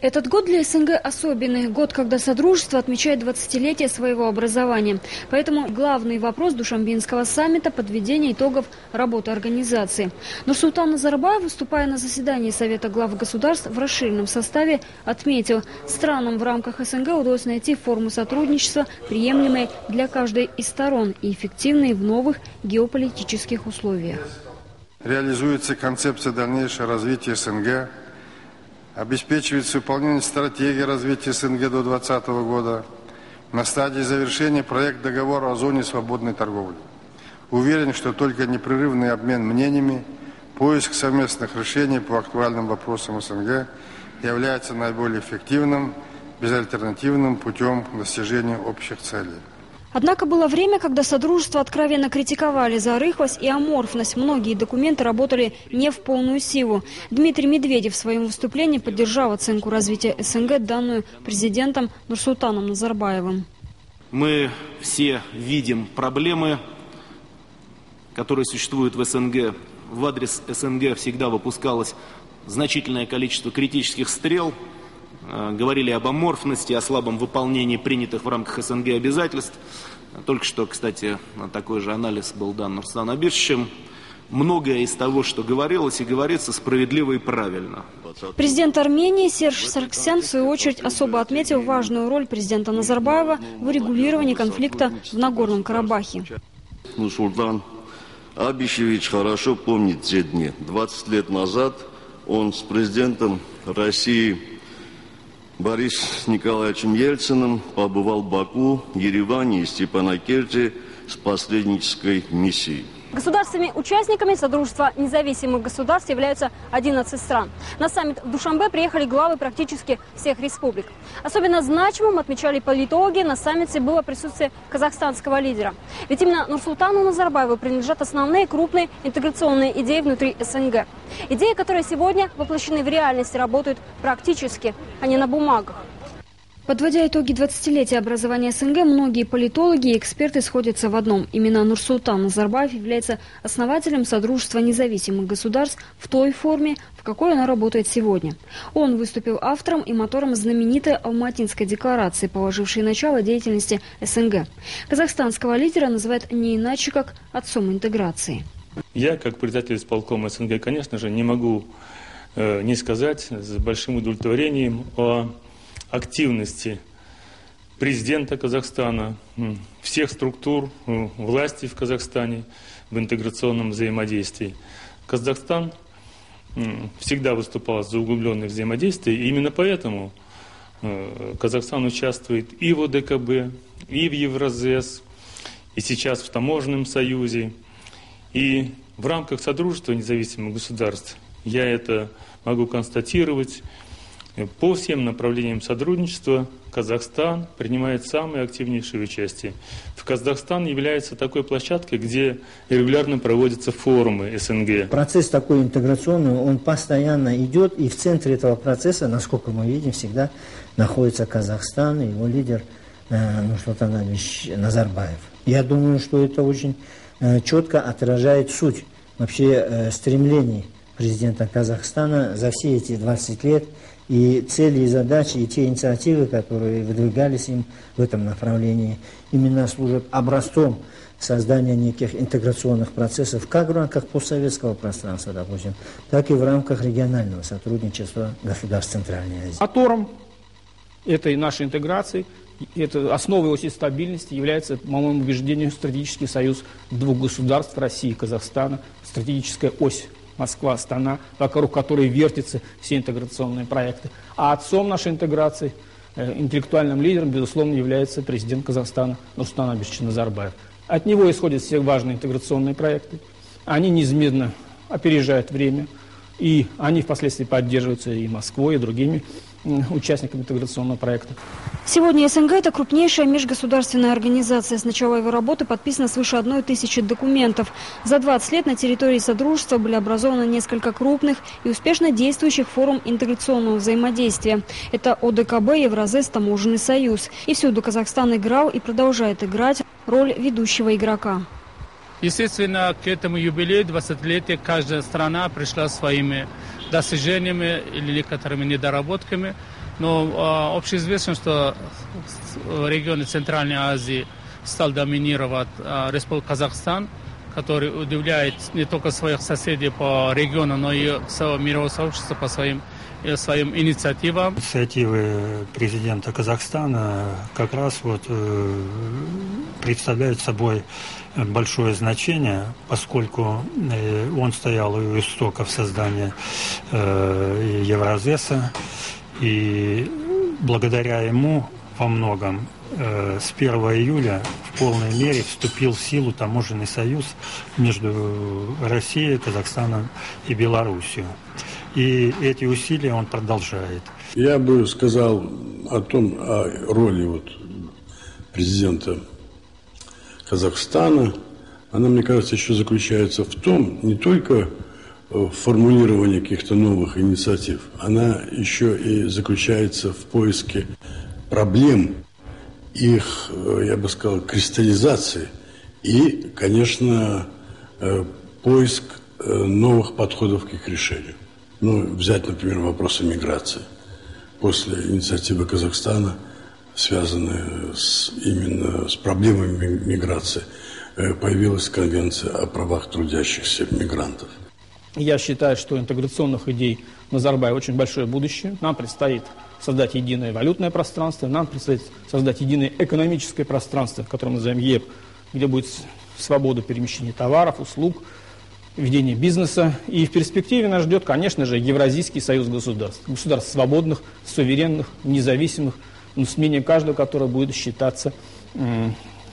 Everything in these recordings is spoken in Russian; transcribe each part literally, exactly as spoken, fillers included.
Этот год для СНГ особенный. Год, когда Содружество отмечает двадцатилетие своего образования. Поэтому главный вопрос Душанбенского саммита – подведение итогов работы организации. Нурсултан Назарбаев, выступая на заседании Совета глав государств в расширенном составе, отметил, странам в рамках СНГ удалось найти форму сотрудничества, приемлемые для каждой из сторон и эффективные в новых геополитических условиях. Реализуется концепция дальнейшего развития СНГ. Обеспечивается выполнение стратегии развития СНГ до две тысячи двадцатого года. На стадии завершения проект договора о зоне свободной торговли. Уверен, что только непрерывный обмен мнениями, поиск совместных решений по актуальным вопросам СНГ является наиболее эффективным, безальтернативным путем к достижению общих целей. Однако было время, когда Содружество откровенно критиковали за рыхлость и аморфность. Многие документы работали не в полную силу. Дмитрий Медведев в своем выступлении поддержал оценку развития СНГ, данную президентом Нурсултаном Назарбаевым. Мы все видим проблемы, которые существуют в СНГ. В адрес СНГ всегда выпускалось значительное количество критических стрел. Говорили об аморфности, о слабом выполнении принятых в рамках СНГ обязательств. Только что, кстати, такой же анализ был дан Нурсултаном Абишевичем. Многое из того, что говорилось и говорится, справедливо и правильно. Президент Армении Серж Саргсян, в свою очередь, особо отметил важную роль президента Назарбаева в урегулировании конфликта в Нагорном Карабахе. Нурсултан Абишевич хорошо помнит те дни. двадцать лет назад он с президентом России Борисом Николаевичем Ельциным побывал в Баку, Ереване и Степанакерте с посреднической миссией. Государствами-участниками Содружества независимых государств являются одиннадцать стран. На саммит в Душанбе приехали главы практически всех республик. Особенно значимым, отмечали политологи, на саммите было присутствие казахстанского лидера. Ведь именно Нурсултану Назарбаеву принадлежат основные крупные интеграционные идеи внутри СНГ. Идеи, которые сегодня воплощены в реальности, работают практически, а не на бумагах. Подводя итоги двадцатилетия образования СНГ, многие политологи и эксперты сходятся в одном. Именно Нурсултан Назарбаев является основателем Содружества независимых государств в той форме, в какой оно работает сегодня. Он выступил автором и мотором знаменитой Алматинской декларации, положившей начало деятельности СНГ. Казахстанского лидера называют не иначе, как отцом интеграции. Я, как председатель исполкома СНГ, конечно же, не могу э, не сказать с большим удовлетворением о активности президента Казахстана, всех структур власти в Казахстане в интеграционном взаимодействии. Казахстан всегда выступал за углубленное взаимодействие, и именно поэтому Казахстан участвует и в ОДКБ, и в Евразес, и сейчас в Таможенном союзе, и в рамках Содружества независимых государств. Я это могу констатировать. По всем направлениям сотрудничества Казахстан принимает самое активнейшее участие. В Казахстан является такой площадкой, где регулярно проводятся форумы СНГ. Процесс такой интеграционный, он постоянно идет, и в центре этого процесса, насколько мы видим, всегда находится Казахстан и его лидер э, Нурсултан Абишевич Назарбаев. Я думаю, что это очень э, четко отражает суть вообще э, стремлений президента Казахстана за все эти двадцать лет, и цели и задачи, и те инициативы, которые выдвигались им в этом направлении, именно служат образцом создания неких интеграционных процессов как в рамках постсоветского пространства, допустим, так и в рамках регионального сотрудничества государств Центральной Азии. Мотором этой нашей интеграции, это основой оси стабильности является, по моему убеждению, стратегический союз двух государств, России и Казахстана, стратегическая ось Москва, Астана, вокруг которой вертятся все интеграционные проекты. А отцом нашей интеграции, э, интеллектуальным лидером, безусловно, является президент Казахстана Нурсултан Абишевич Назарбаев. От него исходят все важные интеграционные проекты. Они неизменно опережают время, и они впоследствии поддерживаются и Москвой, и другими участниками интеграционного проекта. Сегодня СНГ – это крупнейшая межгосударственная организация. С начала его работы подписано свыше одной тысячи документов. За двадцать лет на территории Содружества были образованы несколько крупных и успешно действующих форум интеграционного взаимодействия. Это ОДКБ, Евразес, Таможенный союз. И всюду Казахстан играл и продолжает играть роль ведущего игрока. Естественно, к этому юбилею двадцатилетия каждая страна пришла своими достижениями или некоторыми недоработками. Но общеизвестно, что в регионе Центральной Азии стал доминировать Республика Казахстан, который удивляет не только своих соседей по региону, но и мирового сообщества по своим, своим инициативам. Инициативы президента Казахстана как раз вот э, представляют собой большое значение, поскольку э, он стоял у истоков создания э, Евразеса, и благодаря ему во многом э, с первого июля в полной мере вступил в силу таможенный союз между Россией, Казахстаном и Белоруссией. И эти усилия он продолжает. Я бы сказал о том, о роли вот президента Казахстана. Она, мне кажется, еще заключается в том, не только в формулировании каких-то новых инициатив, она еще и заключается в поиске проблем, их, я бы сказал, кристаллизации и, конечно, поиск новых подходов к их решению. Ну, взять, например, вопросы миграции. После инициативы Казахстана, связанные с, именно с проблемами миграции, появилась Конвенция о правах трудящихся мигрантов. Я считаю, что интеграционных идей Назарбаева очень большое будущее. Нам предстоит создать единое валютное пространство, нам предстоит создать единое экономическое пространство, которое мы называем ЕП, где будет свобода перемещения товаров, услуг, ведения бизнеса. И в перспективе нас ждет, конечно же, Евразийский союз государств. Государств свободных, суверенных, независимых, но с мнением каждого, которое будет считаться э,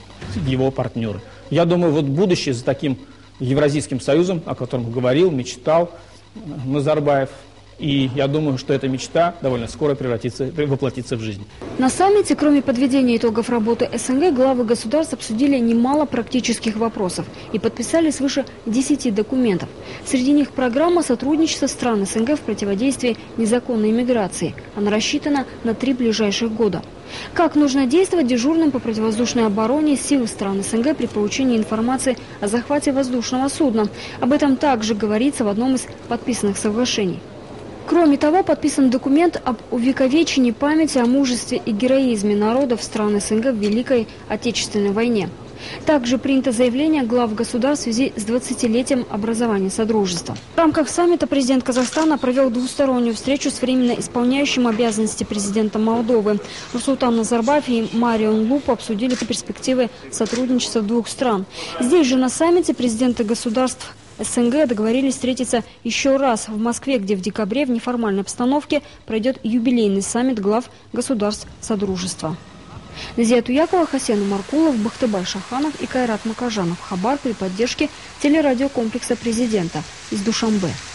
его партнером. Я думаю, вот будущее за таким Евразийским союзом, о котором говорил, мечтал Назарбаев. И я думаю, что эта мечта довольно скоро превратится, воплотится в жизнь. На саммите, кроме подведения итогов работы СНГ, главы государств обсудили немало практических вопросов и подписали свыше десяти документов. Среди них программа сотрудничества стран СНГ в противодействии незаконной миграции. Она рассчитана на три ближайших года. Как нужно действовать дежурным по противовоздушной обороне сил стран СНГ при получении информации о захвате воздушного судна. Об этом также говорится в одном из подписанных соглашений. Кроме того, подписан документ об увековечении памяти о мужестве и героизме народов стран СНГ в Великой Отечественной войне. Также принято заявление глав государств в связи с двадцатилетием образования Содружества. В рамках саммита президент Казахстана провел двустороннюю встречу с временно исполняющим обязанности президента Молдовы. Нурсултан Назарбаев и Марион Лупу обсудили перспективы сотрудничества двух стран. Здесь же на саммите президенты государств СНГ договорились встретиться еще раз в Москве, где в декабре в неформальной обстановке пройдет юбилейный саммит глав государств Содружества. Назия Туякова, Хасен Маркулов, Бахтыбай Шаханов и Кайрат Макажанов. Хабар при поддержке телерадиокомплекса президента из Душанбе.